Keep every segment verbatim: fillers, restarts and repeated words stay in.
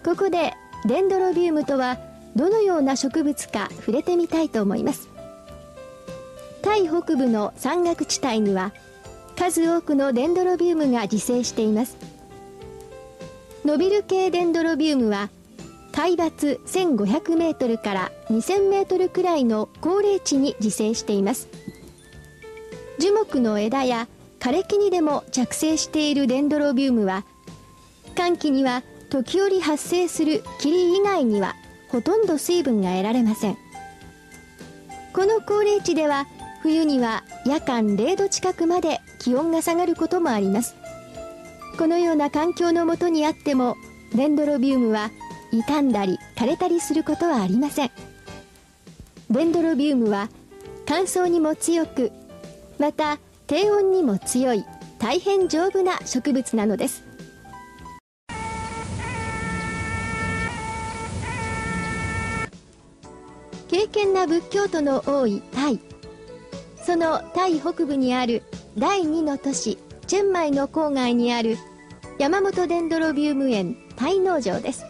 ここでデンドロビウムとはどのような植物か触れてみたいと思います。タイ北部の山岳地帯には数多くのデンドロビウムが自生しています。伸びる系デンドロビウムは海抜せんごひゃくメートルからにせんメートルくらいの高冷地に自生しています。樹木の枝や枯れ木にでも着生しているデンドロビウムは、乾季には時折発生する霧以外にはほとんど水分が得られません。この高冷地では冬には夜間れいど近くまで気温が下がることもあります。このような環境の下にあっても、デンドロビウムは傷んだり枯れたりすることはありません。デンドロビウムは乾燥にも強く、また低温にも強い大変丈夫な植物なのです。敬虔な仏教徒の多いタイ。そのタイ北部にあるだいにの都市チェンマイの郊外にある山本デンドロビウム園タイ農場です。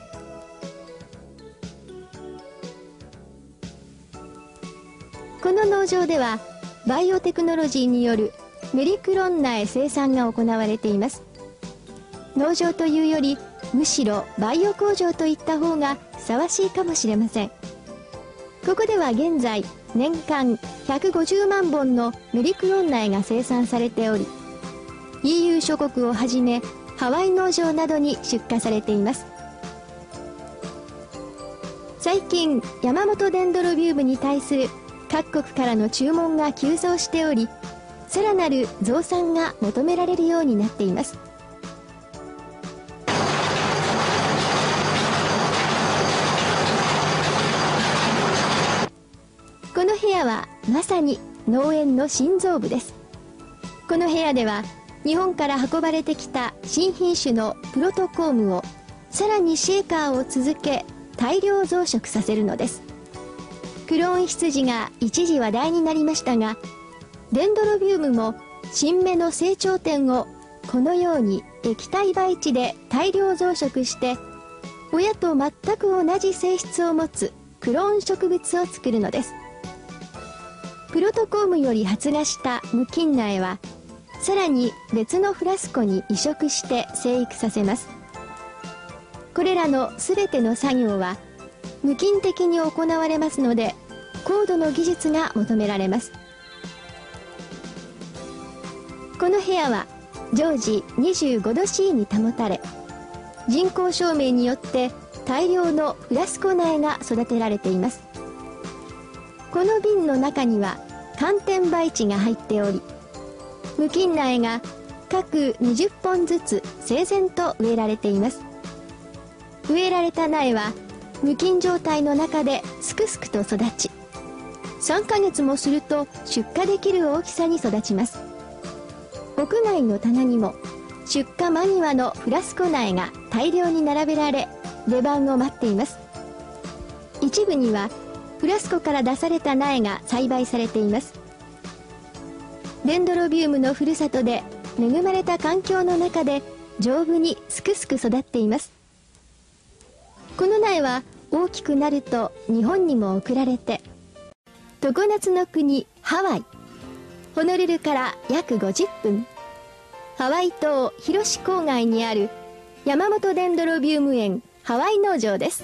この農場ではバイオテクノロジーによるメリクロン苗生産が行われています。農場というよりむしろバイオ工場といった方がふさわしいかもしれません。ここでは現在年間ひゃくごじゅうまんぼんのメリクロン苗が生産されており、 イーユー 諸国をはじめハワイ農場などに出荷されています。最近山本デンドロビウムに対する各国からの注文が急増しており、さらなる増産が求められるようになっています。この部屋はまさに農園の心臓部です。この部屋では日本から運ばれてきた新品種のプロトコームをさらにシェーカーを続け大量増殖させるのです。クローン羊が一時話題になりましたが、デンドロビウムも新芽の成長点をこのように液体培地で大量増殖して親と全く同じ性質を持つクローン植物を作るのです。プロトコームより発芽した無菌苗はさらに別のフラスコに移植して生育させます。これらのすべての作業は無菌的に行われますので、高度の技術が求められます。この部屋は常時にじゅうごど C に保たれ、人工照明によって大量のフラスコ苗が育てられています。この瓶の中には寒天培地が入っており、無菌苗が各にじゅっぽんずつ整然と植えられています。植えられた苗は無菌状態の中ですくすくと育ち、さんかげつもすると出荷できる大きさに育ちます。屋外の棚にも出荷間際のフラスコ苗が大量に並べられ、出番を待っています。一部にはフラスコから出された苗が栽培されています。デンドロビウムのふるさとで恵まれた環境の中で丈夫にすくすく育っています。この苗は大きくなると日本にも送られて、常夏の国ハワイ、ホノルルから約ごじゅっぷん、ハワイ島広志郊外にある山本デンドロビウム園ハワイ農場です。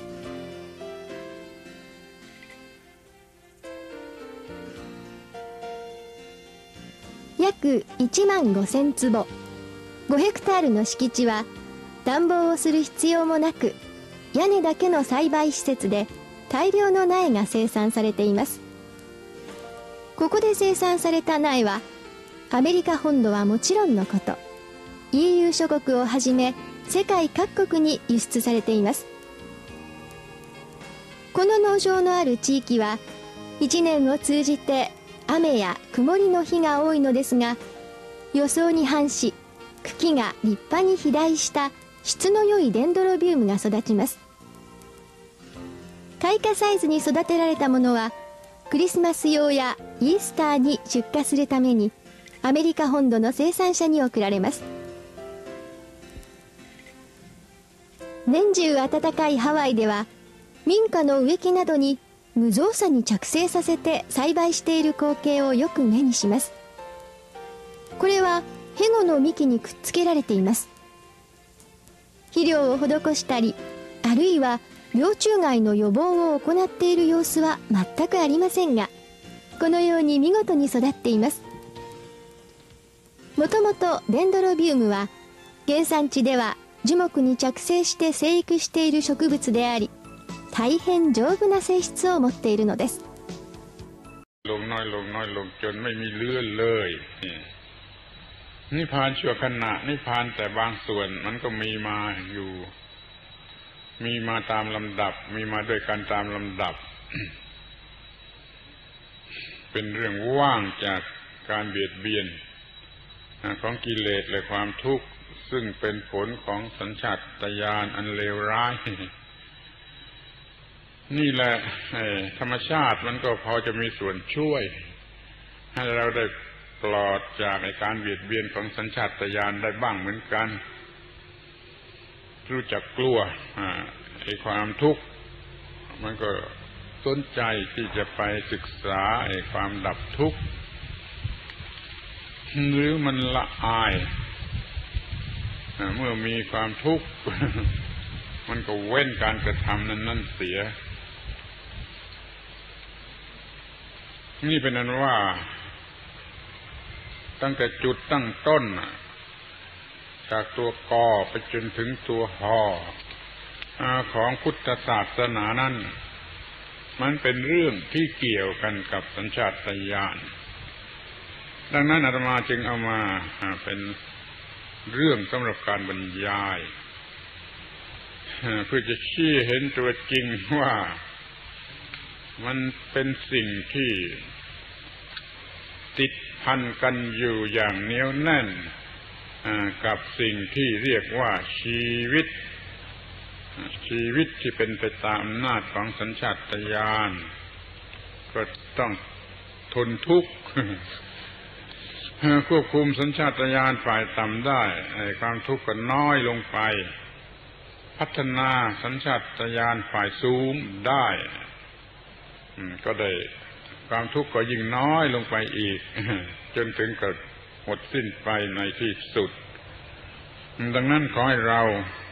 約いちまんごせんつぼ、ごヘクタールの敷地は暖房をする必要もなく、屋根だけの栽培施設で大量の苗が生産されています。ここで生産された苗はアメリカ本土はもちろんのこと、 イーユー 諸国をはじめ世界各国に輸出されています。この農場のある地域はいちねんを通じて雨や曇りの日が多いのですが、予想に反し茎が立派に肥大した質の良いデンドロビウムが育ちます。開花サイズに育てられたものはクリスマス用やイースターに出荷するためにアメリカ本土の生産者に送られます。 年中暖かいハワイでは民家の植木などに無造作に着生させて栽培している光景をよく目にします。これはヘゴの幹にくっつけられています。肥料を施したり、あるいは病虫害の予防を行っている様子は全くありませんが、このように見事に育っています。もともとデンドロビウムは原産地では樹木に着生して生育している植物であり、大変丈夫な性質を持っているのです。 ลงน้อยลงน้อยลงจนไม่มีเหลือเลยนิพพานชั่วขณะนิพพานแต่บางส่วนมันก็มีมาอยู่มีมาตามลำดับมีมาด้วยกันตามลำดับ เป็นเรื่องว่างจากการเบียดเบียนของกิเลสและความทุกข์ซึ่งเป็นผลของสัญชาตญาณอันเลวร้ายนี่แหละธรรมชาติมันก็พอจะมีส่วนช่วยให้เราได้ปลอดจากการเบียดเบียนของสัญชาตญาณได้บ้างเหมือนกันรู้จักกลัวไอ้ความทุกข์มันก็สนใจที่จะไปศึกษาไอ้ความดับทุกข์หรือมันละอายเมื่อมีความทุกข์มันก็เว้นการกระทำนั้นนั่นเสียนี่เป็นนั้นว่าตั้งแต่จุดตั้งต้นจากตัวกอไปจนถึงตัวหอของพุทธศาสนานั้นมันเป็นเรื่องที่เกี่ยวกันกับสัญชาตญาณดังนั้นอาตมาจึงเอามาเป็นเรื่องสำหรับการบรรยายเพื่อจะชี้เห็นตัวจริงว่ามันเป็นสิ่งที่ติดพันกันอยู่อย่างเหนียวแน่นกับสิ่งที่เรียกว่าชีวิตชีวิตที่เป็นไปตามอำนาจของสัญชาตญาณก็ต้องทนทุกข์ควบคุมสัญชาตญาณฝ่ายต่ำได้ความทุกข์ก็น้อยลงไปพัฒนาสัญชาตญาณฝ่ายสูงได้ก็ได้ความทุกข์ก็ยิ่งน้อยลงไปอีกจนถึงกับหมดสิ้นไปในที่สุดดังนั้นขอให้เรา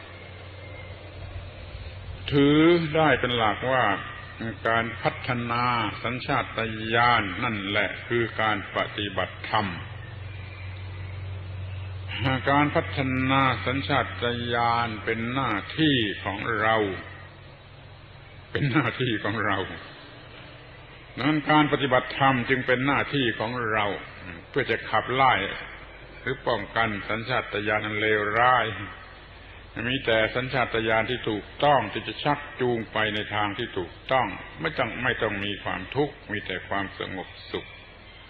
ถือได้เป็นหลักว่าการพัฒนาสัญชาตญาณนั่นแหละคือการปฏิบัติธรรมการพัฒนาสัญชาตญาณเป็นหน้าที่ของเราเป็นหน้าที่ของเรานั้นการปฏิบัติธรรมจึงเป็นหน้าที่ของเราเพื่อจะขับไล่หรือป้องกันสัญชาตญาณอันเลวร้ายมีแต่สัญชาตญาณที่ถูกต้องที่จะชักจูงไปในทางที่ถูกต้องไม่ต้องไม่ต้องมีความทุกข์มีแต่ความสงบสุข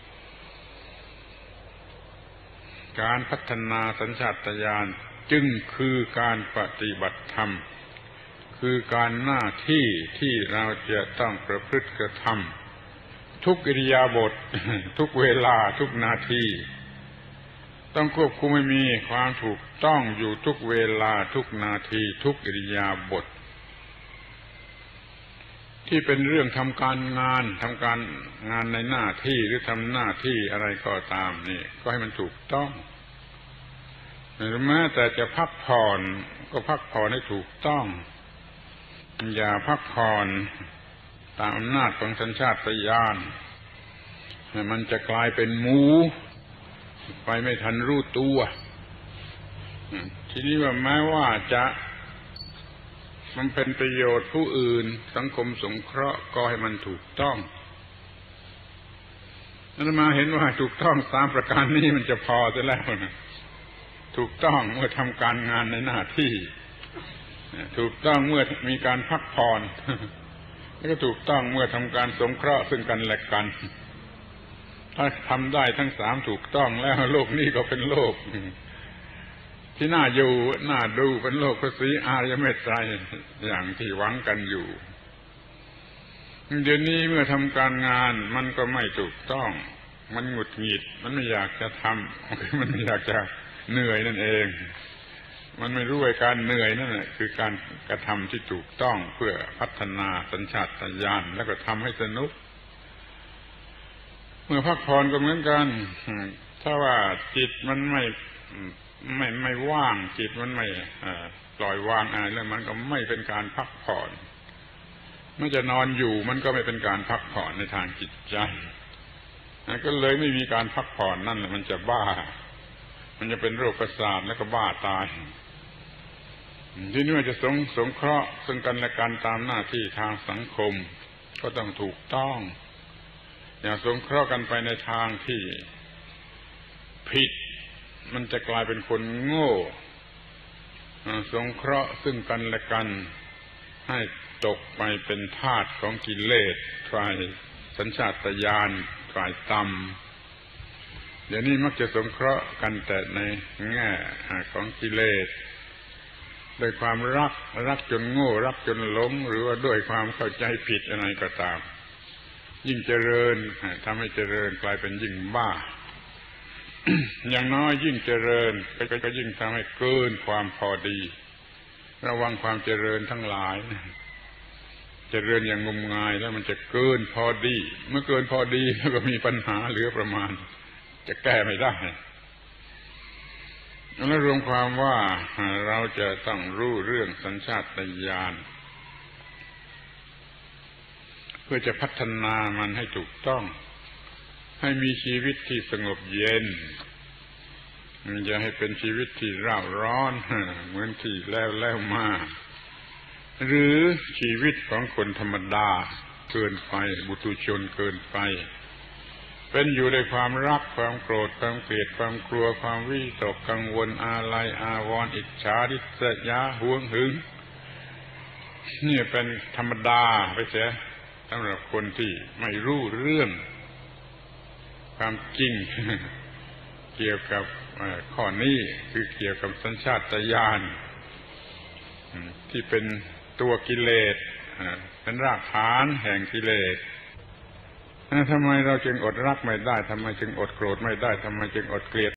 การพัฒนาสัญชาตญาณจึงคือการปฏิบัติธรรมคือการหน้าที่ที่เราจะต้องประพฤติกระทำทุกอิริยาบถทุกเวลาทุกนาทีต้องควบคุมให้มีความถูกต้องอยู่ทุกเวลาทุกนาทีทุกอิริยาบถที่เป็นเรื่องทำการงานทำการงานในหน้าที่หรือทำหน้าที่อะไรก็ตามนี่ก็ให้มันถูกต้องหรือแม้แต่จะพักผ่อนก็พักผ่อนให้ถูกต้องอย่าพักผ่อนตามอำนาจของสัญชาตญาณมันจะกลายเป็นหมูไปไม่ทันรู้ตัวทีนี้ว่าแม้ว่าจะมันเป็นประโยชน์ผู้อื่นสังคมสงเคราะห์ก็ให้มันถูกต้องอาตมาเห็นว่าถูกต้องสามประการนี้มันจะพอจะแล้วนะถูกต้องเมื่อทำการงานในหน้าที่ถูกต้องเมื่อมีการพักผ่อนแล้วก็ถูกต้องเมื่อทำการสงเคราะห์ซึ่งกันและกันถ้าทำได้ทั้งสามถูกต้องแล้วโลกนี้ก็เป็นโลกที่น่าอยู่น่าดูเป็นโลกพระศรีอริยเมตไตรอย่างที่หวังกันอยู่เดี๋ยวนี้เมื่อทำการงานมันก็ไม่ถูกต้องมันหงุดหงิดมันไม่อยากจะทำมันไม่อยากจะเหนื่อยนั่นเองมันไม่รู้ว่าการเหนื่อยนั่นแหละคือการกระทำที่ถูกต้องเพื่อพัฒนาสัญชาตญาณแล้วก็ทำให้สนุกเมื่อพักผ่อนก็เหมือนกันถ้าว่าจิตมันไม่ไม่ไม่ว่างจิตมันไม่ปล่อยวางอะไรแล้วมันก็ไม่เป็นการพักผ่อนเมื่อจะนอนอยู่มันก็ไม่เป็นการพักผ่อนในทางจิตใจก็เลยไม่มีการพักผ่อนนั่นแหละมันจะบ้ามันจะเป็นโรคประสาทแล้วก็บ้าตายที่นี่จะสงสงเคราะห์ซึ่งกันและกันตามหน้าที่ทางสังคมก็ต้องถูกต้องอย่าสงเคราะห์กันไปในทางที่ผิดมันจะกลายเป็นคนโง่สงเคราะห์ซึ่งกันและกันให้ตกไปเป็นทาสของกิเลสฝ่ายสัญชาตญาณฝ่ายต่ำเดี๋ยวนี้มักจะสงเคราะห์กันแต่ในแง่ของกิเลสโดยความรักรักจนโง่รักจนหลงหรือว่าด้วยความเข้าใจผิดอะไรก็ตามยิ่งเจริญทำให้เจริญกลายเป็นยิ่งบ้า อย่างน้อยยิ่งเจริญก็ยิ่งทำให้เกินความพอดีระวังความเจริญทั้งหลายเจริญอย่างงมงายแล้วมันจะเกินพอดีเมื่อเกินพอดีแล้วก็มีปัญหาเหลือประมาณจะแก้ไม่ได้แล้วรวมความว่าเราจะต้องรู้เรื่องสัญชาตญาณเพื่อจะพัฒนามันให้ถูกต้องให้มีชีวิตที่สงบเย็นมันจะให้เป็นชีวิตที่ร่าร้อนเหมือนที่แล้วแล้วมาหรือชีวิตของคนธรรมดาเกินไปบุตุชนเกินไปเป็นอยู่ในความรักความโกรธความเกลียดความกลัวความวิตกกังวลอาลัยอาวรณ์อิจฉาริษยาหวงหึงนี่เป็นธรรมดาไปเสียสำหรับคนที่ไม่รู้เรื่องความจริงเกี่ยวกับข้อนี้คือเกี่ยวกับสัญชาตญาณที่เป็นตัวกิเลสเป็นรากฐานแห่งกิเลสทำไมเราจึงอดรักไม่ได้ทำไมจึงอดโกรธไม่ได้ทำไมจึงอดเกลียด